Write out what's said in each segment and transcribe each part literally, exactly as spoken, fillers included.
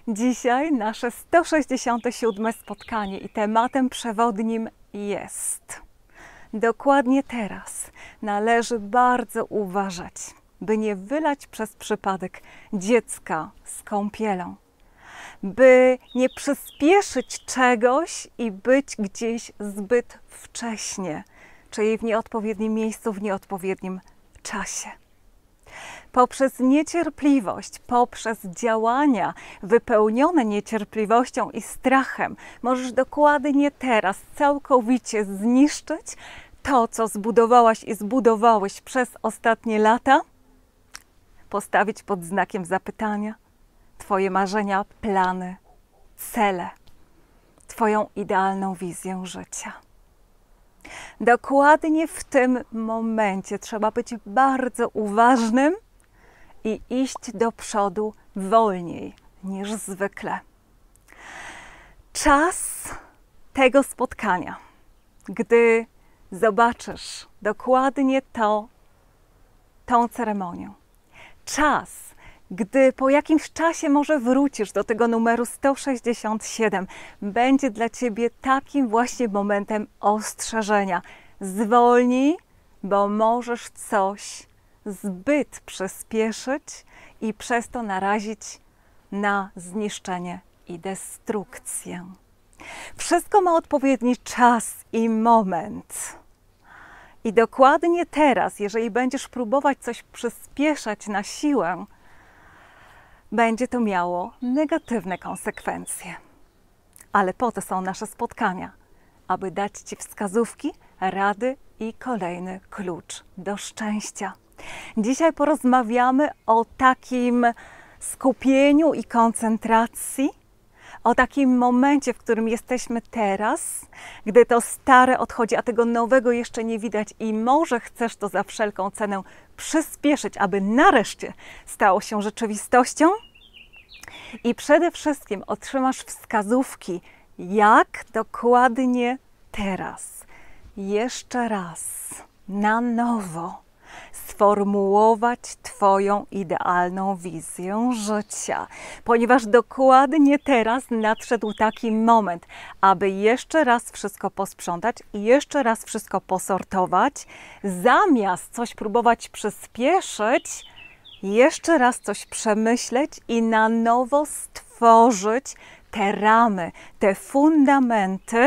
Dzisiaj nasze sto sześćdziesiąte siódme spotkanie i tematem przewodnim jest: dokładnie teraz należy bardzo uważać, by nie wylać przez przypadek dziecka z kąpielą, by nie przyspieszyć czegoś i być gdzieś zbyt wcześnie, czyli w nieodpowiednim miejscu, w nieodpowiednim czasie. Poprzez niecierpliwość, poprzez działania wypełnione niecierpliwością i strachem możesz dokładnie teraz całkowicie zniszczyć to, co zbudowałaś i zbudowałeś przez ostatnie lata, postawić pod znakiem zapytania Twoje marzenia, plany, cele, Twoją idealną wizję życia. Dokładnie w tym momencie trzeba być bardzo uważnym i iść do przodu wolniej niż zwykle. Czas tego spotkania, gdy zobaczysz dokładnie to, tą ceremonię. Czas, gdy po jakimś czasie może wrócisz do tego numeru sto sześćdziesiąt siedem, będzie dla Ciebie takim właśnie momentem ostrzeżenia. Zwolnij, bo możesz coś zbyt przyspieszyć i przez to narazić na zniszczenie i destrukcję. Wszystko ma odpowiedni czas i moment. I dokładnie teraz, jeżeli będziesz próbować coś przyspieszać na siłę, będzie to miało negatywne konsekwencje. Ale po to są nasze spotkania, aby dać Ci wskazówki, rady i kolejny klucz do szczęścia. Dzisiaj porozmawiamy o takim skupieniu i koncentracji, o takim momencie, w którym jesteśmy teraz, gdy to stare odchodzi, a tego nowego jeszcze nie widać i może chcesz to za wszelką cenę przyspieszyć, aby nareszcie stało się rzeczywistością. I przede wszystkim otrzymasz wskazówki, jak dokładnie teraz, jeszcze raz, na nowo sformułować Twoją idealną wizję życia. Ponieważ dokładnie teraz nadszedł taki moment, aby jeszcze raz wszystko posprzątać i jeszcze raz wszystko posortować, zamiast coś próbować przyspieszyć, jeszcze raz coś przemyśleć i na nowo stworzyć te ramy, te fundamenty,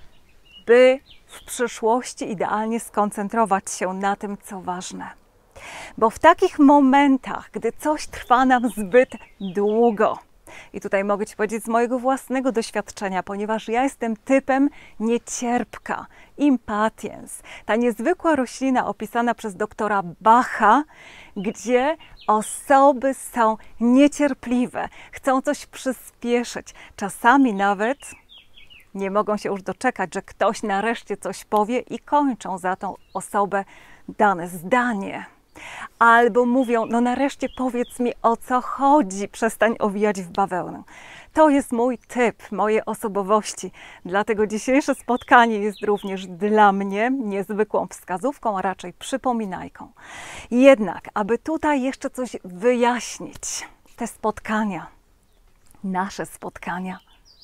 by w przyszłości idealnie skoncentrować się na tym, co ważne. Bo w takich momentach, gdy coś trwa nam zbyt długo, i tutaj mogę Ci powiedzieć z mojego własnego doświadczenia, ponieważ ja jestem typem niecierpka, impatiens. Ta niezwykła roślina opisana przez doktora Bacha, gdzie osoby są niecierpliwe, chcą coś przyspieszyć, czasami nawet nie mogą się już doczekać, że ktoś nareszcie coś powie i kończą za tą osobę dane zdanie. Albo mówią, no nareszcie powiedz mi, o co chodzi, przestań owijać w bawełnę. To jest mój typ, moje osobowości. Dlatego dzisiejsze spotkanie jest również dla mnie niezwykłą wskazówką, a raczej przypominajką. Jednak, aby tutaj jeszcze coś wyjaśnić, te spotkania, nasze spotkania,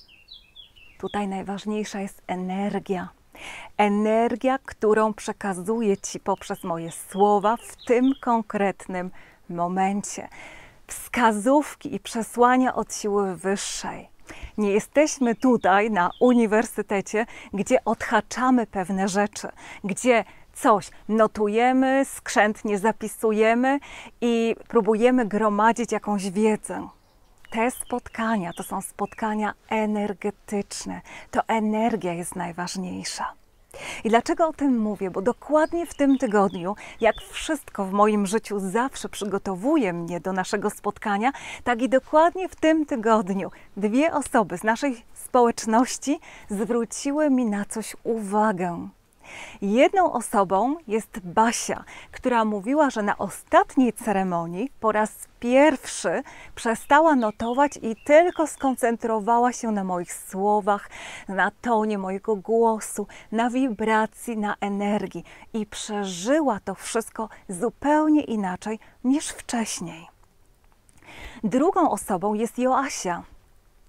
tutaj najważniejsza jest energia. Energia, którą przekazuję Ci poprzez moje słowa w tym konkretnym momencie. Wskazówki i przesłania od siły wyższej. Nie jesteśmy tutaj na uniwersytecie, gdzie odhaczamy pewne rzeczy, gdzie coś notujemy, skrzętnie zapisujemy i próbujemy gromadzić jakąś wiedzę. Te spotkania to są spotkania energetyczne. To energia jest najważniejsza. I dlaczego o tym mówię? Bo dokładnie w tym tygodniu, jak wszystko w moim życiu zawsze przygotowuje mnie do naszego spotkania, tak i dokładnie w tym tygodniu dwie osoby z naszej społeczności zwróciły mi na coś uwagę. Jedną osobą jest Basia, która mówiła, że na ostatniej ceremonii po raz pierwszy przestała notować i tylko skoncentrowała się na moich słowach, na tonie mojego głosu, na wibracji, na energii i przeżyła to wszystko zupełnie inaczej niż wcześniej. Drugą osobą jest Joasia.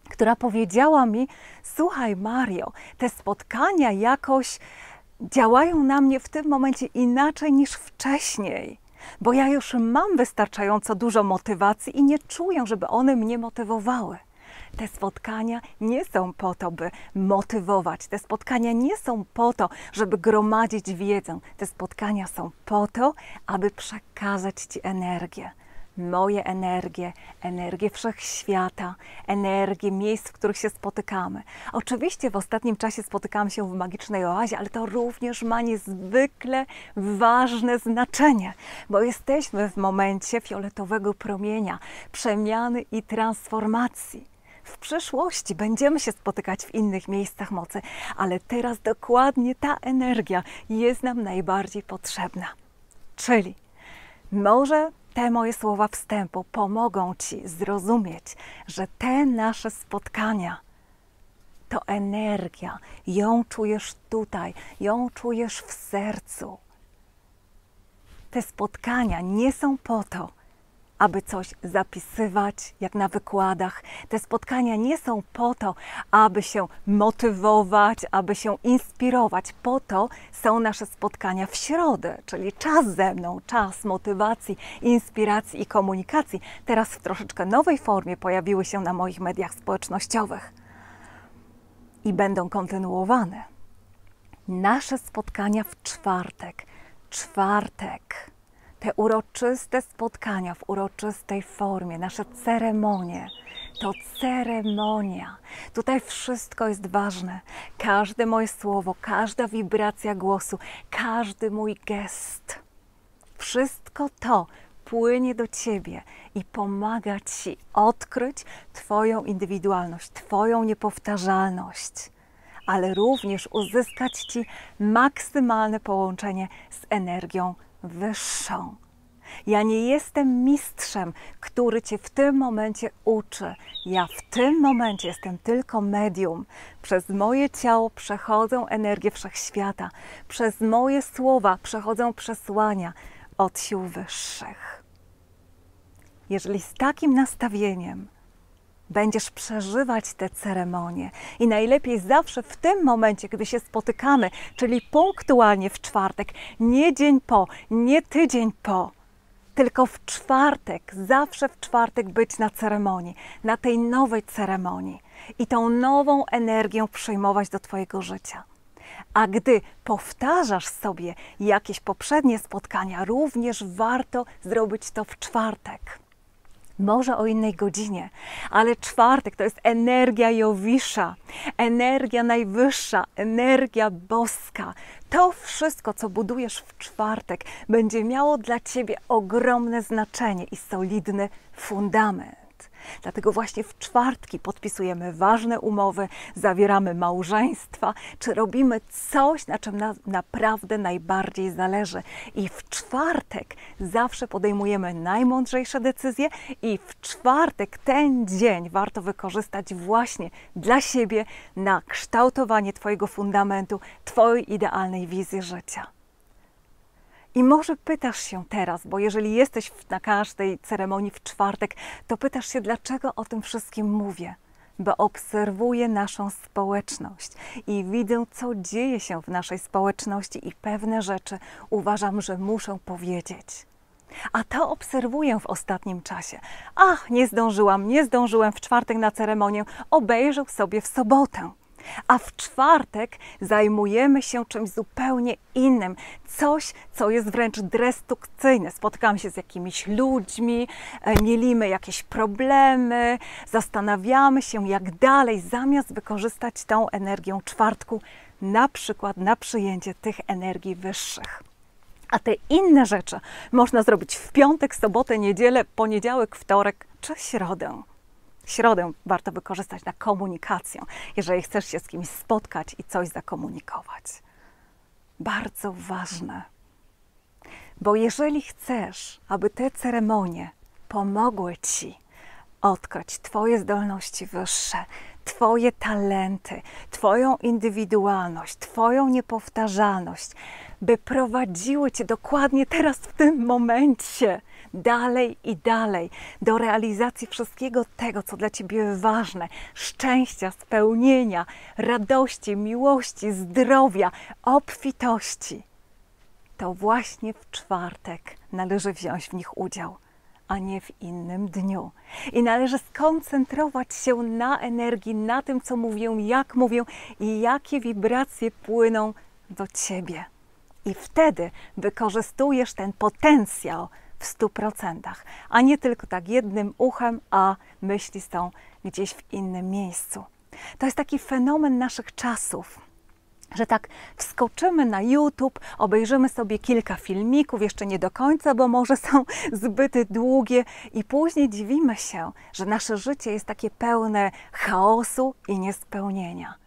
która powiedziała mi: słuchaj Mario, te spotkania jakoś działają na mnie w tym momencie inaczej niż wcześniej, bo ja już mam wystarczająco dużo motywacji i nie czuję, żeby one mnie motywowały. Te spotkania nie są po to, by motywować. Te spotkania nie są po to, żeby gromadzić wiedzę. Te spotkania są po to, aby przekazać Ci energię. Moje energię, energię wszechświata, energię miejsc, w których się spotykamy. Oczywiście w ostatnim czasie spotykamy się w magicznej oazie, ale to również ma niezwykle ważne znaczenie, bo jesteśmy w momencie fioletowego promienia, przemiany i transformacji. W przyszłości będziemy się spotykać w innych miejscach mocy, ale teraz dokładnie ta energia jest nam najbardziej potrzebna. Czyli może te moje słowa wstępu pomogą Ci zrozumieć, że te nasze spotkania to energia, ją czujesz tutaj, ją czujesz w sercu. Te spotkania nie są po to, aby coś zapisywać, jak na wykładach. Te spotkania nie są po to, aby się motywować, aby się inspirować. Po to są nasze spotkania w środę, czyli czas ze mną, czas motywacji, inspiracji i komunikacji. Teraz w troszeczkę nowej formie pojawiły się na moich mediach społecznościowych i będą kontynuowane. Nasze spotkania w czwartek. Czwartek. Te uroczyste spotkania w uroczystej formie, nasze ceremonie, to ceremonia. Tutaj wszystko jest ważne. Każde moje słowo, każda wibracja głosu, każdy mój gest. Wszystko to płynie do Ciebie i pomaga Ci odkryć Twoją indywidualność, Twoją niepowtarzalność, ale również uzyskać Ci maksymalne połączenie z energią wyższą. Ja nie jestem mistrzem, który Cię w tym momencie uczy. Ja w tym momencie jestem tylko medium. Przez moje ciało przechodzą energię wszechświata. Przez moje słowa przechodzą przesłania od sił wyższych. Jeżeli z takim nastawieniem będziesz przeżywać te ceremonie i najlepiej zawsze w tym momencie, gdy się spotykamy, czyli punktualnie w czwartek, nie dzień po, nie tydzień po, tylko w czwartek, zawsze w czwartek być na ceremonii, na tej nowej ceremonii i tą nową energię przyjmować do Twojego życia. A gdy powtarzasz sobie jakieś poprzednie spotkania, również warto zrobić to w czwartek. Może o innej godzinie, ale czwartek to jest energia Jowisza, energia najwyższa, energia boska. To wszystko, co budujesz w czwartek, będzie miało dla Ciebie ogromne znaczenie i solidny fundament. Dlatego właśnie w czwartki podpisujemy ważne umowy, zawieramy małżeństwa, czy robimy coś, na czym na, naprawdę najbardziej zależy. I w czwartek zawsze podejmujemy najmądrzejsze decyzje i w czwartek ten dzień warto wykorzystać właśnie dla siebie na kształtowanie Twojego fundamentu, Twojej idealnej wizji życia. I może pytasz się teraz, bo jeżeli jesteś na każdej ceremonii w czwartek, to pytasz się, dlaczego o tym wszystkim mówię. Bo obserwuję naszą społeczność i widzę, co dzieje się w naszej społeczności i pewne rzeczy uważam, że muszę powiedzieć. A to obserwuję w ostatnim czasie. Ach, nie zdążyłam, nie zdążyłem w czwartek na ceremonię, obejrzę sobie w sobotę. A w czwartek zajmujemy się czymś zupełnie innym. Coś, co jest wręcz destrukcyjne. Spotykamy się z jakimiś ludźmi, mielimy jakieś problemy, zastanawiamy się, jak dalej, zamiast wykorzystać tą energię czwartku, na przykład na przyjęcie tych energii wyższych. A te inne rzeczy można zrobić w piątek, sobotę, niedzielę, poniedziałek, wtorek czy środę. Środę warto wykorzystać na komunikację, jeżeli chcesz się z kimś spotkać i coś zakomunikować. Bardzo ważne, bo jeżeli chcesz, aby te ceremonie pomogły Ci odkryć Twoje zdolności wyższe, Twoje talenty, Twoją indywidualność, Twoją niepowtarzalność, by prowadziły Cię dokładnie teraz w tym momencie dalej i dalej do realizacji wszystkiego tego, co dla Ciebie ważne, szczęścia, spełnienia, radości, miłości, zdrowia, obfitości, to właśnie w czwartek należy wziąć w nich udział, a nie w innym dniu. I należy skoncentrować się na energii, na tym, co mówią, jak mówią i jakie wibracje płyną do Ciebie. I wtedy wykorzystujesz ten potencjał w stu procentach, a nie tylko tak jednym uchem, a myśli są gdzieś w innym miejscu. To jest taki fenomen naszych czasów, że tak wskoczymy na YouTube, obejrzymy sobie kilka filmików, jeszcze nie do końca, bo może są zbyt długie i później dziwimy się, że nasze życie jest takie pełne chaosu i niespełnienia.